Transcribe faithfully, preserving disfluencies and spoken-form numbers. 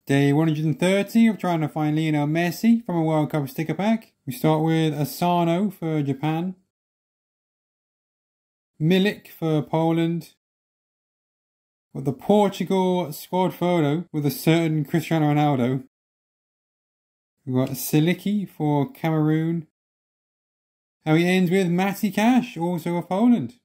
Day one hundred thirty of trying to find Lionel Messi from a World Cup sticker pack. We start with Asano for Japan. Milik for Poland. Got the Portugal squad photo with a certain Cristiano Ronaldo. We've got Siliki for Cameroon. And we end with Matty Cash, also of Poland.